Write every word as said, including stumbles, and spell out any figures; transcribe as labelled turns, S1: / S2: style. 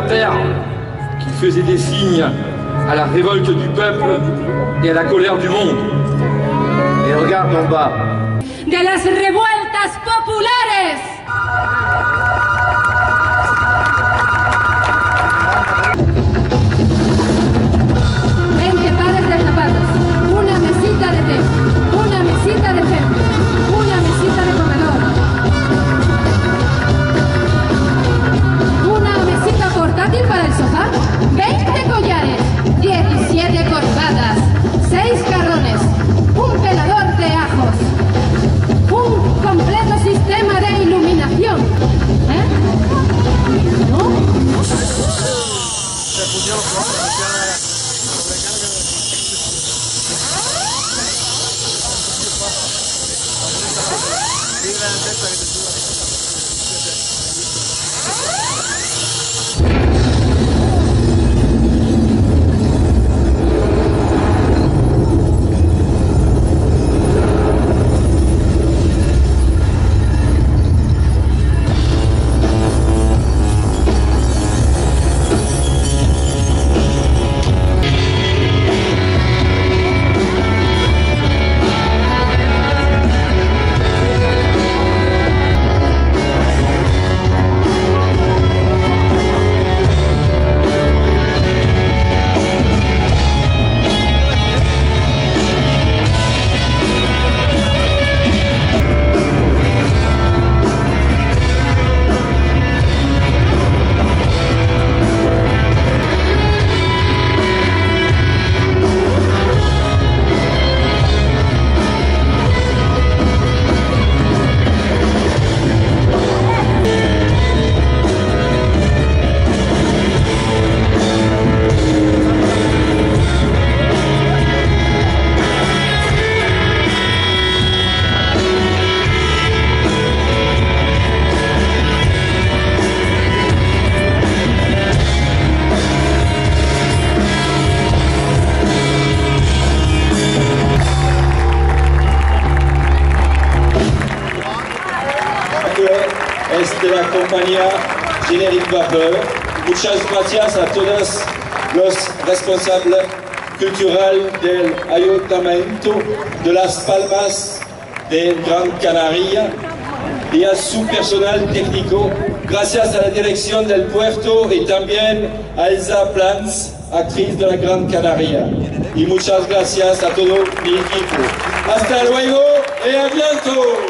S1: la terre, qui faisait des signes à la révolte du peuple et à la colère du monde. Et regarde en bas.
S2: De las revueltas populares. veinte pares de zapatos, una mesita de té, una mesita de ejemplo, una mesita de comedor, una mesita portátil para el sofá, veinte collares, diecisiete corbatas, seis jarrones, un pelador de ajos, un completo sistema de iluminación. ¿Eh? ¿No?
S3: Es de la compañía Generic Vapeur. Muchas gracias a todos los responsables culturales del Ayuntamiento de Las Palmas de Gran Canaria y a su personal técnico. Gracias a la dirección del puerto y también a Elsa Plans, actriz de la Gran Canaria. Y muchas gracias a todo mi equipo. Hasta luego y a bientôt.